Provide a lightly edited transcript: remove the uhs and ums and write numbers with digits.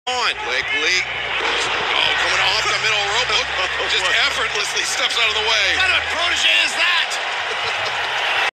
on. Blakely. Oh, coming off the middle rope. Just effortlessly steps out of the way. Got a protege